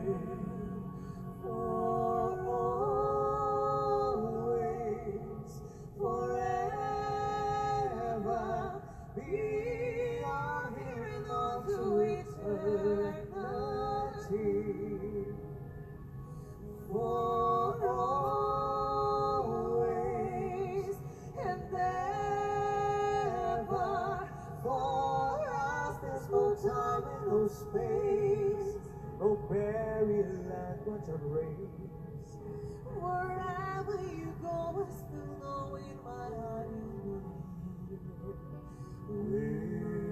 for always, forever. Be our here and all to eternity. For always and ever. For us there's no time and no space, no buried land but a race. Wherever you go, I still know in my heart you will be.